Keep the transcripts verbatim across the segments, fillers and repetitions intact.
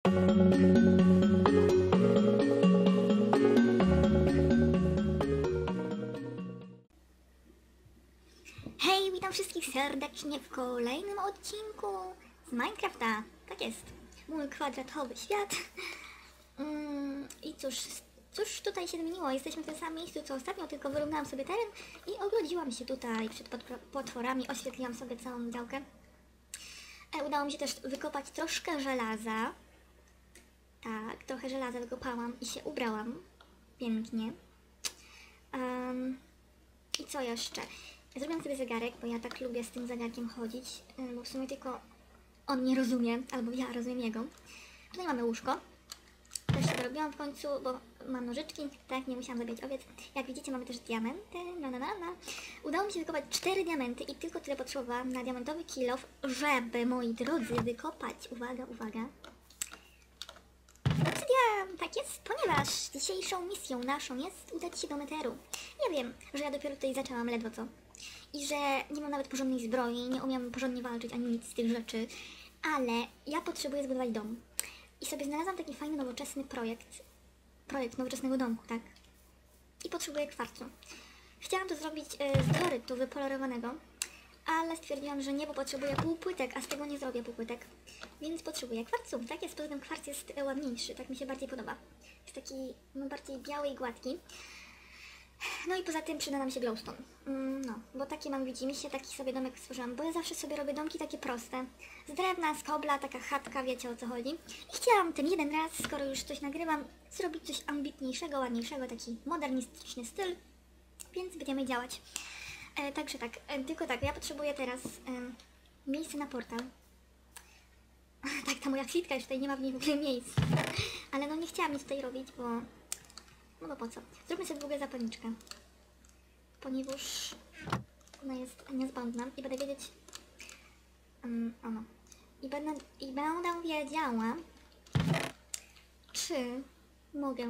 Hej, witam wszystkich serdecznie w kolejnym odcinku z Minecrafta. Tak jest, mój kwadratowy świat. Mm, I cóż, cóż tutaj się zmieniło? Jesteśmy w tym samym miejscu co ostatnio, tylko wyrównałam sobie teren i ogrodziłam się tutaj przed potworami, oświetliłam sobie całą działkę. E, udało mi się też wykopać troszkę żelaza. Tak, trochę żelaza wykopałam i się ubrałam. Pięknie. Um, I co jeszcze? Zrobiłam sobie zegarek, bo ja tak lubię z tym zegarkiem chodzić, bo w sumie tylko on nie rozumie, albo ja rozumiem jego. Tutaj mamy łóżko. Też się dorobiłam w końcu, bo mam nożyczki, tak, nie musiałam zabijać owiec. Jak widzicie, mamy też diamenty, na na na na. Udało mi się wykopać cztery diamenty i tylko tyle potrzebowałam na diamentowy kilof, żeby, moi drodzy, wykopać, uwaga, uwaga, obsydian, tak jest, ponieważ dzisiejszą misją naszą jest udać się do Netheru. Ja wiem, że ja dopiero tutaj zaczęłam ledwo co. I że nie mam nawet porządnej zbroi, nie umiem porządnie walczyć ani nic z tych rzeczy, ale ja potrzebuję zbudować dom. I sobie znalazłam taki fajny, nowoczesny projekt, projekt nowoczesnego domku, tak? I potrzebuję kwarcu. Chciałam to zrobić e, z diorytu wypolerowanego, ale stwierdziłam, że nie, bo potrzebuję półpłytek, a z tego nie zrobię półpłytek. Więc potrzebuję kwarcu, tak jest, poza tym kwarc jest ładniejszy, tak mi się bardziej podoba. Jest taki, no, bardziej biały i gładki. No i poza tym przyda nam się glowstone. Mm, no, bo takie mam, widzimy się, taki sobie domek stworzyłam, bo ja zawsze sobie robię domki takie proste. Z drewna, z kobla, taka chatka, wiecie o co chodzi. I chciałam ten jeden raz, skoro już coś nagrywam, zrobić coś ambitniejszego, ładniejszego, taki modernistyczny styl, więc będziemy działać. E, także tak, e, tylko tak, ja potrzebuję teraz e, miejsce na portal. Tak, ta moja kwitka już tutaj nie ma w niej w ogóle miejsc. Ale no nie chciałam nic tutaj robić, bo... No bo po co? Zróbmy sobie w ogóle zapalniczkę. Ponieważ ona jest niezbędna i będę wiedzieć... Um, ono. I będę, I będę wiedziała, czy mogę...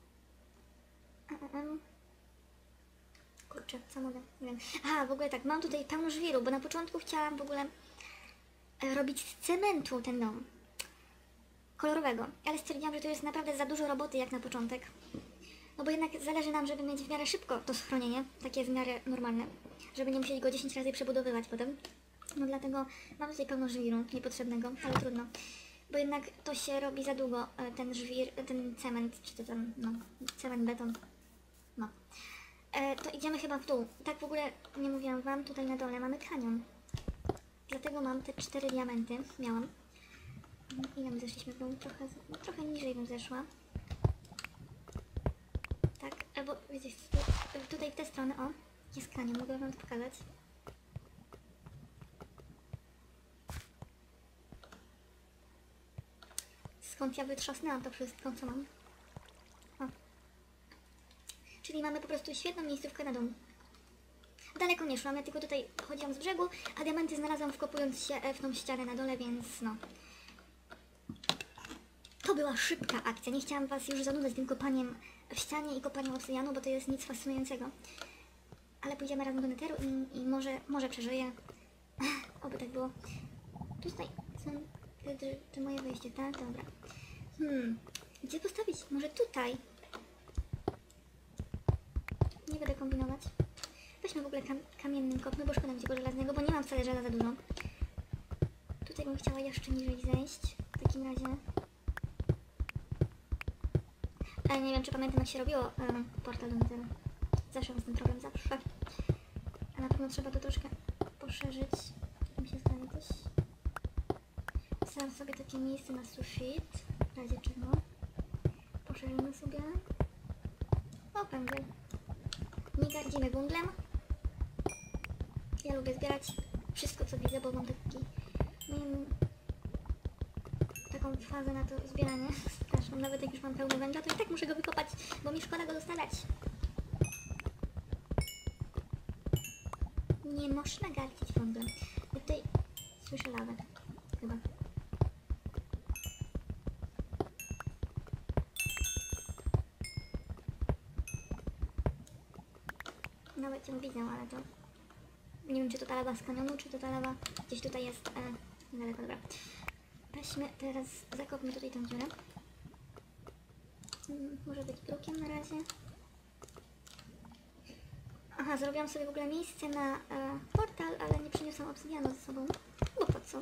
Um, kurczę, co mogę? Nie wiem. Aha, w ogóle tak, mam tutaj pełno żwiru, bo na początku chciałam w ogóle e, robić z cementu ten dom. Kolorowego. Ale stwierdziłam, że to jest naprawdę za dużo roboty jak na początek. No bo jednak zależy nam, żeby mieć w miarę szybko to schronienie, takie w miarę normalne, żeby nie musieli go dziesięć razy przebudowywać potem. No dlatego mam tutaj pełno żwiru niepotrzebnego, ale trudno. Bo jednak to się robi za długo, ten żwir, ten cement, czy to tam, no, cement, beton. No. E, to idziemy chyba w dół. Tak w ogóle nie mówiłam wam, tutaj na dole mamy kanion. Dlatego mam te cztery diamenty, miałam. Ile my zeszliśmy w dół? Trochę, no, trochę niżej bym zeszła. Tak, albo wiecie, tutaj w tę stronę, o, jest kanion, mogę wam to pokazać. Skąd ja wytrzasnęłam to wszystko, co mam. O. Czyli mamy po prostu świetną miejscówkę na dom. Daleko nie szłam, ja tylko tutaj chodziłam z brzegu, a diamenty znalazłam wkopując się w tą ścianę na dole, więc no. To była szybka akcja, nie chciałam was już zanudzać tym kopaniem w ścianie i kopaniem obsydianu, bo to jest nic fascynującego. Ale pójdziemy razem do Netheru i, i może, może przeżyję. Oby tak było. Tutaj są te, te, te moje wejście, tak? Dobra. Hmm, gdzie postawić? Może tutaj? Nie będę kombinować. Weźmy w ogóle kam kamiennym kopmy, bo szkoda mi tego żelaznego, bo nie mam wcale żelaza dużo. Tutaj bym chciała jeszcze niżej zejść. W takim razie... Ale nie wiem, czy pamiętam, jak się robiło um, portal do Netheru. Zawsze mam z tym problem, zawsze. A na pewno trzeba to troszkę poszerzyć. Mi się zdaje coś. Wstawiam sobie takie miejsce na sufit. W razie czego. Poszerzymy sobie. O, węgiel. Nie gardzimy węglem. Ja lubię zbierać wszystko, co widzę, bo mam taki... Miałem taką fazę na to zbieranie. Straszną. Nawet jak już mam pełno węgla, to i tak muszę go wykopać, bo mi szkoda go dostawać. Nie można gardzić węglem. Ja tutaj słyszę lawę. Chyba. Nawet ją widzę, ale to... Nie wiem, czy to ta lawa z kanionu, czy to ta lawa gdzieś tutaj jest... E, daleko, dobra. Weźmy teraz, zakopmy tutaj tą dziurę. Może być brukiem na razie. Aha, zrobiłam sobie w ogóle miejsce na e, portal, ale nie przyniosłam obsydianu ze sobą. Bo po co?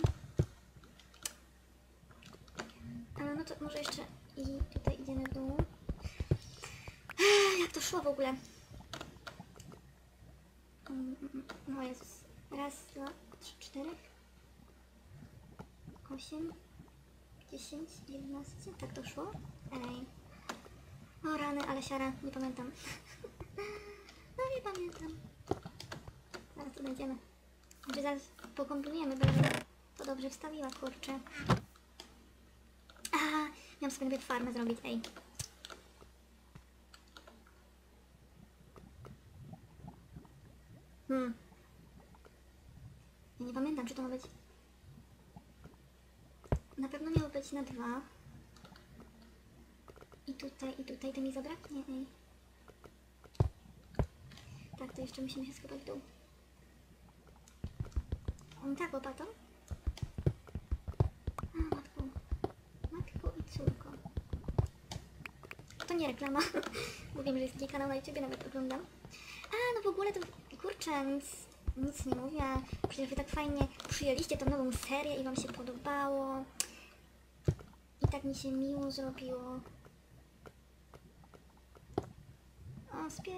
E, no to może jeszcze i tutaj idziemy w dół. Ech, jak to szło w ogóle? Mm, no Jezus. Raz, dwa, trzy, cztery. Osiem. Dziesięć, jedenaście. Tak to szło? Ej. O rany, ale siara. Nie pamiętam. No nie pamiętam. Zaraz tu będziemy. Znaczy zaraz pokombinujemy, bo to dobrze wstawiła, kurczę. Aha, miałam sobie nawet farmę zrobić, ej. Hmm. Ja nie pamiętam, czy to ma być... Na pewno miało być na dwa. I tutaj, i tutaj. To mi zabraknie, ej. Tak, to jeszcze musimy się schować w dół. Tak, łopatą. A, matko. Matko i córko. To nie reklama. Bo wiem, że jest taki kanał na YouTubie, nawet oglądam. A, no w ogóle to... Kurczę, nic, nic nie mówię. Przecież wy tak fajnie przyjęliście tą nową serię i wam się podobało. I tak mi się miło zrobiło. O, spie...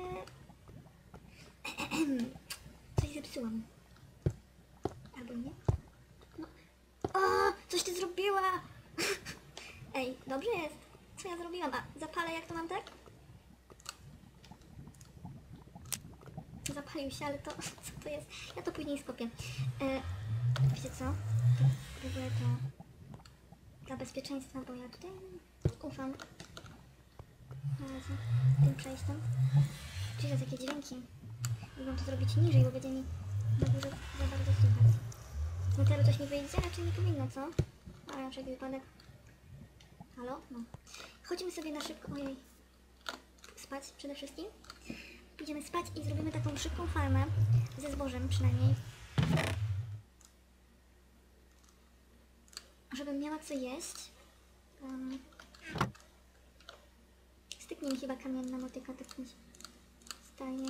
Coś zepsułam. Albo nie? No. O, coś ty zrobiła! Ej, dobrze jest. Co ja zrobiłam? A, zapalę jak to mam, tak? Zapalił się, ale to... Co to jest? Ja to później skopię. E, wiecie co? W ogóle to... Dla bezpieczeństwa, bo ja tutaj ufam. Na razie tym przejściem. Czy jest jakieś dźwięki? Mogę to zrobić niżej, bo będzie mi za dużo, za bardzo słychać. Z meteru coś mi wyjdzie, raczej nie powinno, co? Ale na wszelki wypadek. Halo? No. Chodzimy sobie na szybko. Ojej. Spać przede wszystkim. Idziemy spać i zrobimy taką szybką farmę. Ze zbożem przynajmniej. Żebym miała co jeść. Um, styknie mi chyba kamienna motyka, tak mi się staje.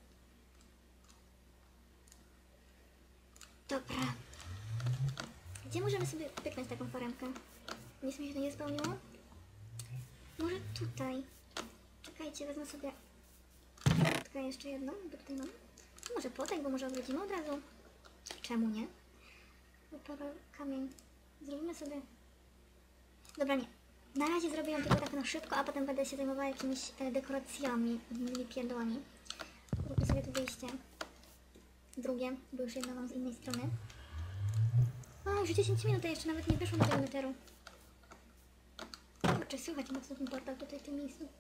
Dobra. Gdzie możemy sobie pyknąć taką foremkę? Nic mi się to nie spełniło? Może tutaj. Czekajcie, wezmę sobie tutaj jeszcze jedną, bo tutaj mam. Może potek, bo może odwrócimy od razu. Czemu nie? Wyparł kamień. Zrobimy sobie... Dobra, nie. Na razie zrobię ją tylko tak na szybko, a potem będę się zajmowała jakimiś e, dekoracjami, innymi pierdołami. Zrobię sobie tu wyjście. Drugie, bo już jedno mam z innej strony. O, już dziesięć minut, a jeszcze nawet nie wyszło do tego meteru. Kurczę, słychać mocno ten portal tutaj w tym miejscu.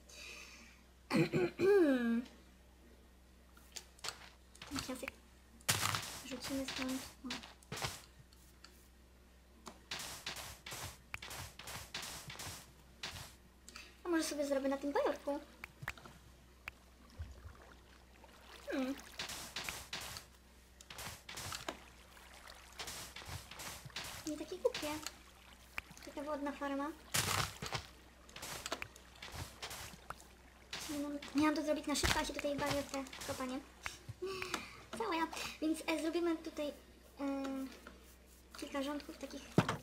Teraz jak rzucimy stąd. O. A może sobie zrobię na tym bajorku? Hmm. Nie takie głupie. Taka wodna farma. Miałam to zrobić na szybko, a się tutaj bawię w te kopanie. Cała ja. Więc e, zrobimy tutaj e, kilka rządków takich.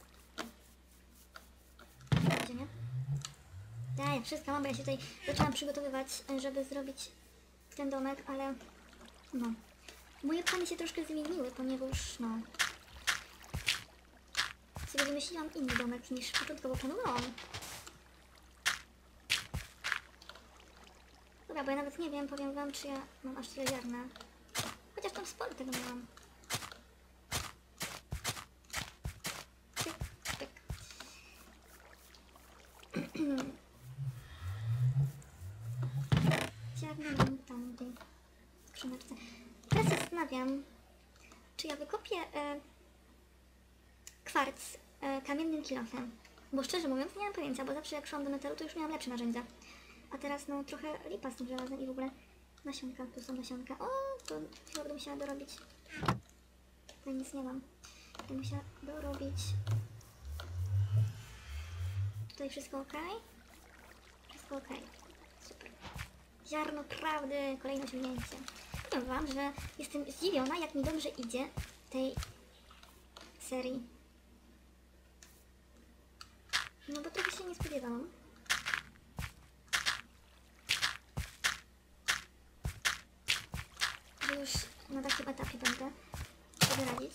Gdzie nie? Ja, ja wszystko mam, bo ja się tutaj zaczęłam przygotowywać, żeby zrobić ten domek, ale no. Moje plany się troszkę zmieniły, ponieważ no... sobie wymyśliłam inny domek niż początkowo planowałam. Dobra, bo ja nawet nie wiem, powiem wam, czy ja mam aż tyle ziarna. Chociaż tam sporo tego miałam. Pyk, pyk. Ziarna mam tam w skrzyneczce. Teraz się zastanawiam, czy ja wykopię e, kwarc e, kamiennym kilofem. Bo szczerze mówiąc nie mam pojęcia, bo zawsze jak szłam do neteru, to już miałam lepsze narzędzia. A teraz no trochę lipa z tym żelazem i w ogóle nasionka, tu są nasionka. O, to chyba będę musiała dorobić. Tutaj nic nie mam. Będę musiała dorobić. Tutaj wszystko ok? Wszystko ok. Ziarno prawdy, kolejne osiągnięcie. Powiem wam, że jestem zdziwiona, jak mi dobrze idzie tej serii. No bo trochę się nie spodziewałam. Że już na takim etapie będę sobie radzić.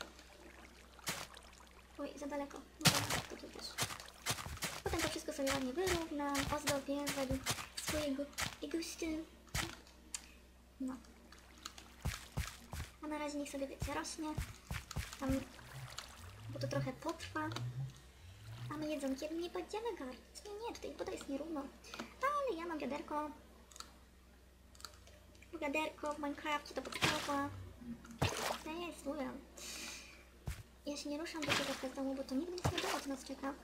Oj, za daleko. No dobra, to tu też. Potem to wszystko sobie ładnie wyrównam, ozdobię według swojego gustu. No. A na razie niech sobie, wiecie, rośnie. Tam, bo to trochę potrwa. A my jedzonkiem nie będziemy gardzić. Nie, nie, tutaj woda jest nierówno. Ale ja mam wiaderko. Wiaderko w Minecrafcie to podstawa. Ja jest, mówię. Ja się nie ruszam do tego z domu, bo to nigdy nic nie było, co nas czeka.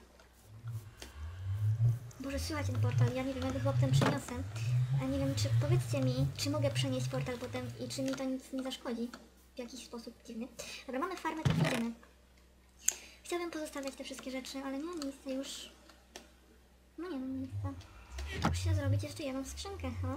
Boże, słychać ten portal, ja nie wiem, jak go potem przeniosę. A nie wiem, czy powiedzcie mi, czy mogę przenieść portal potem i czy mi to nic nie zaszkodzi. W jakiś sposób dziwny. Dobra, mamy farmę, to idziemy. Chciałabym pozostawiać te wszystkie rzeczy, ale nie mam miejsca już. No nie mam miejsca. Muszę zrobić jeszcze jedną skrzynkę, o.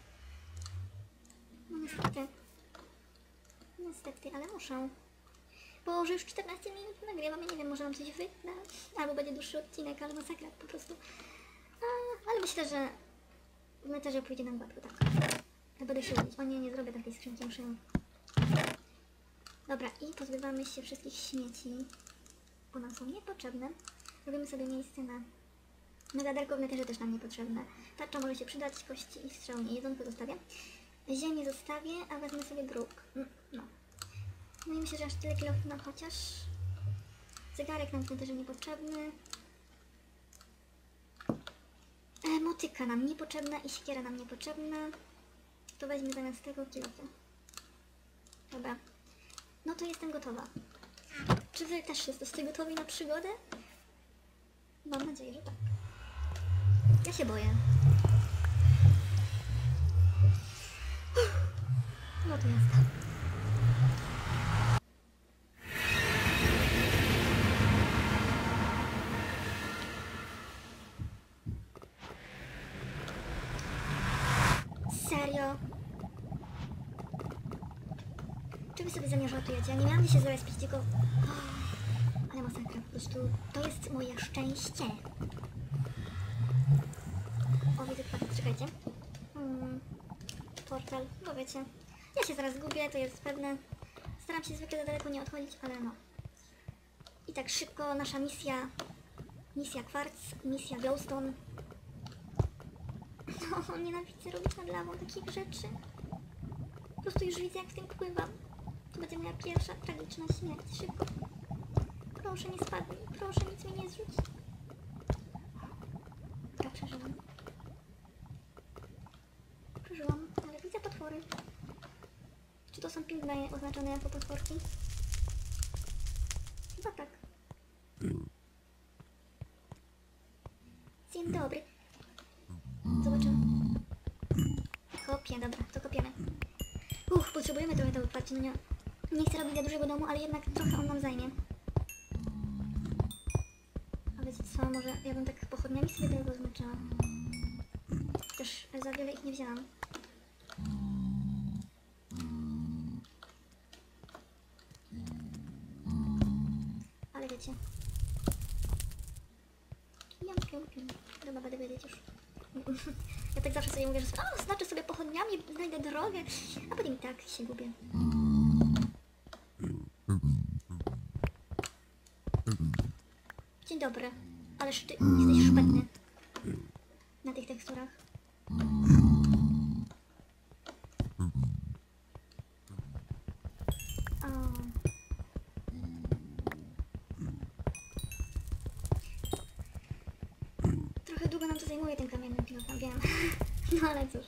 No niestety. Niestety, ale muszę. Bo już czternaście minut nagrywam, ja nie wiem, może mam coś wytnę, albo będzie dłuższy odcinek, ale masakra po prostu. A, ale myślę, że w neterze pójdzie nam gładko, tak. Ja będę się udzić. O nie, nie zrobię takiej skrzynki, muszę ją. Dobra, i pozbywamy się wszystkich śmieci, bo nam są niepotrzebne. Robimy sobie miejsce na... No wiaderko w neterze też nam niepotrzebne. Tarcza może się przydać, kości i strzały nie. Jedzonko zostawię. Ziemię zostawię, a wezmę sobie bruk. No. No i myślę, że aż tyle kilofów nam chociaż. Zegarek nam w neterze niepotrzebny. E, motyka nam niepotrzebna i siekiera nam niepotrzebna. To weźmy zamiast tego kilofy. Dobra. No to jestem gotowa. Czy wy też jesteście gotowi na przygodę? Mam nadzieję, że tak. Ja się boję. No to jazda. Serio? Czy wy sobie ze mnie żartujecie? Ja nie miałam się zarespić, tylko... Oh, ale masakra, po prostu to jest moje szczęście. O, widzę kwadrat, czekajcie. Hmm, portal, bo wiecie, ja się zaraz gubię, to jest pewne. Staram się zwykle za daleko nie odchodzić, ale no. I tak szybko nasza misja, misja kwarc, misja glowstone. No, nienawidzę robić nad lawą takich rzeczy. Po prostu już widzę, jak w tym pływam. To będzie moja pierwsza tragiczna śmierć. Szybko. Proszę, nie spadnij. Proszę, nic mi nie zrzuć. Ja przeżyłam. Przeżyłam, ale widzę potwory. Czy to są pingwiny oznaczone jako potworki? Chyba tak. Dzień dobry. Zobaczymy. Kopię, dobra, to kopiemy. Uch, potrzebujemy trochę tego otwarcia, no nie. Nie chcę robić za dużego domu, ale jednak trochę on nam zajmie. A wiecie co, może ja bym tak pochodniami sobie tego oznaczyła. Też za wiele ich nie wzięłam. Ale wiecie. Jam, jam, jam. Dobra, będę wiedzieć już. Ja tak zawsze sobie mówię, że o, znaczy sobie pochodniami, znajdę drogę, a potem i tak się gubię. Dzień dobry, ależ ty jesteś szpetny na tych teksturach. O. Trochę długo nam to zajmuje ten kamienny pilot, tam wiem. No ale cóż.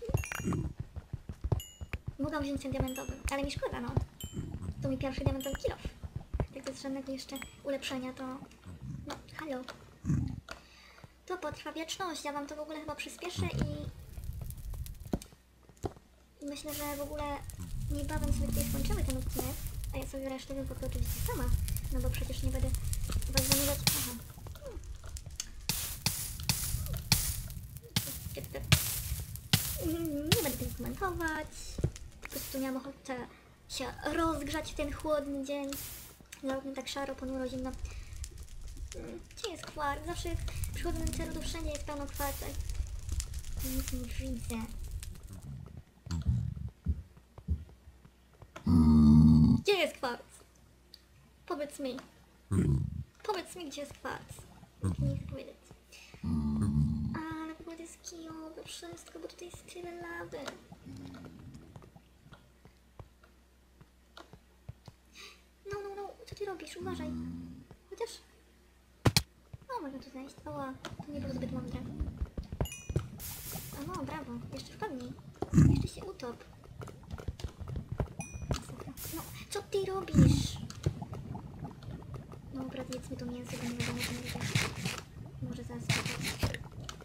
Mogłam wziąć ten diamentowy, ale mi szkoda, no. To mi pierwszy diamentowy kilof. Tak bez żadnego jeszcze ulepszenia, to... No, halo. To potrwa wieczność, ja wam to w ogóle chyba przyspieszę i... I myślę, że w ogóle niebawem sobie tutaj skończymy ten odcinek, a ja sobie resztę wypokroję oczywiście sama, no bo przecież nie będę was zamierzać... Aha. komentować. Po prostu miałam ochotę się rozgrzać w ten chłodny dzień. Zarówno tak szaro, ponuro, zimno. Gdzie jest kwarc? Zawsze jak przychodzę na celu, to wszędzie jest pełno kwarca. Nic nie widzę. Gdzie jest kwarc? Powiedz mi. Powiedz mi, gdzie jest kwarc. Nie chcę powiedzieć. Ale to jest kijowe wszystko, bo tutaj jest tyle lawy. No, no, no, co ty robisz? Uważaj. Chociaż... O, można tu znaleźć. Oła, to nie było zbyt mądre. O, no, brawo. Jeszcze wpadnij. Jeszcze się utop. No, co ty robisz? Dobra, zjedzmy to mięso, bo nie wiadomo, co nie widzę. Może zaraz spotkać.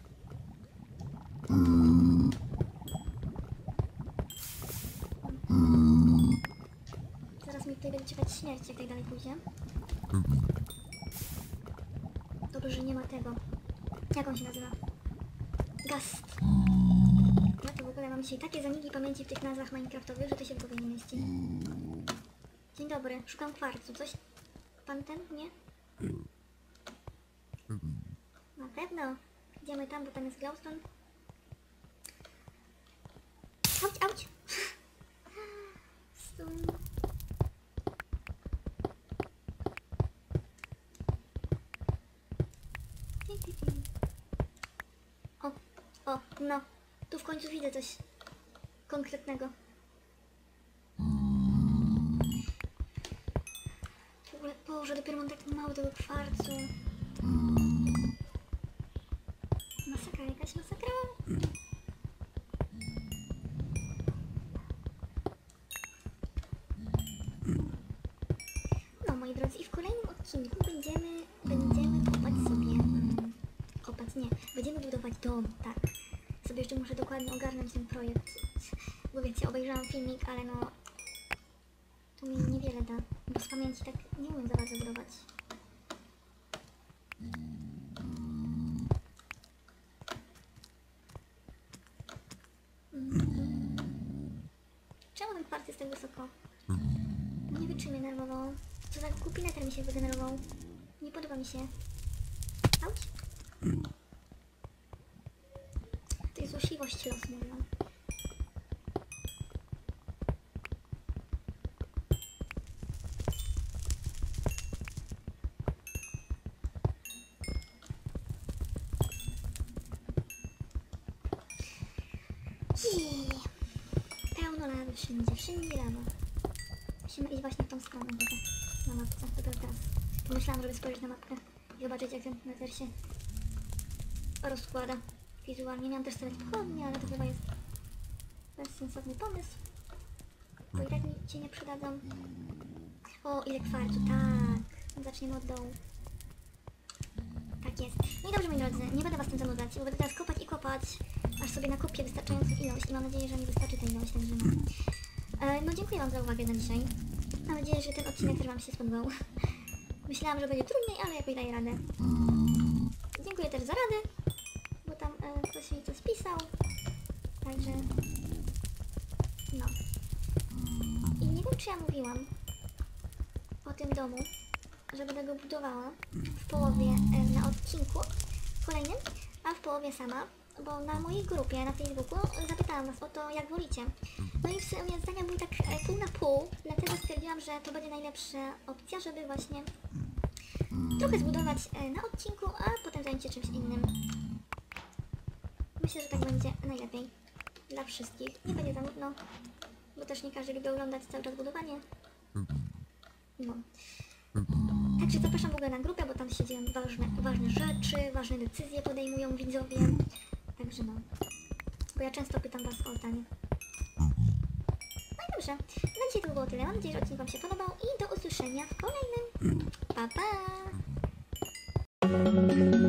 Zaraz mi tutaj będzie czekać śmierć, jak tak dalej pójdzie. Dobrze, że nie ma tego. Jak on się nazywa? Gast. Ja to w ogóle mam dzisiaj takie zaniki pamięci w tych nazwach minecraftowych, że to się w głowie nie mieści. Dzień dobry, szukam kwarcu. Coś? Pan ten? Nie? Na pewno. Idziemy tam, bo tam jest glowstone. Auć, auć! Stój. O, o, no. Tu w końcu widzę coś konkretnego. W ogóle, Boże, dopiero mam tak mało tego kwarcu. Masakra, jakaś masakra. No, moi drodzy, i w kolejnym odcinku będziemy, będziemy kopać sobie, um, kopać, nie, będziemy budować dom, tak. Sobie jeszcze muszę dokładnie ogarnąć ten projekt, bo wiecie, obejrzałam filmik, ale no, to mi niewiele da, bo z pamięci tak nie umiem za bardzo budować. Czemu ten kwarc jest tak wysoko? Nie wytrzymie nerwowo. Co za głupi neter mi się wygenerował. Nie podoba mi się. Auć. To jest złośliwość losu, mówię. Pełno lawy wszędzie, wszędzie lawa. Musimy iść właśnie w tą stronę, widzę, na mapce. Dopiero teraz pomyślałam, żeby spojrzeć na mapkę i zobaczyć, jak ten nether się rozkłada wizualnie. Miałam też stawiać pochodnie, ale to chyba jest bezsensowny pomysł, bo i tak mi się nie przydadzą. O, ile kwarcu, tak. Zaczniemy od dołu. Tak jest. No i dobrze, moi drodzy, nie będę was tym zanudzać, bo będę teraz kopać i kopać, aż sobie nakupię wystarczającą ilość i mam nadzieję, że mi wystarczy ta ilość, także no. E, no dziękuję wam za uwagę na dzisiaj. Mam nadzieję, że ten odcinek też wam się spodobał. Myślałam, że będzie trudniej, ale jakoś daję radę. Dziękuję też za radę, bo tam e, ktoś mi coś pisał. Także... no. I nie wiem, czy ja mówiłam o tym domu, że będę go budowała w połowie e, na odcinku kolejnym, a w połowie sama, bo na mojej grupie na Facebooku zapytałam was o to, jak wolicie. No i w sumie zdania były tak e, pół na pół, dlatego stwierdziłam, że to będzie najlepsza opcja, żeby właśnie trochę zbudować e, na odcinku, a potem zająć się czymś innym. Myślę, że tak będzie najlepiej dla wszystkich. Nie będzie za nudno, bo też nie każdy lubi oglądać cały czas budowanie. No. Także zapraszam w ogóle na grupę, bo tam się dzieją ważne, ważne rzeczy, ważne decyzje podejmują widzowie. Także no. Bo ja często pytam was o zdanie. No i dobrze. Na dzisiaj to było tyle. Mam nadzieję, że odcinek wam się podobał i do usłyszenia w kolejnym. Pa, pa!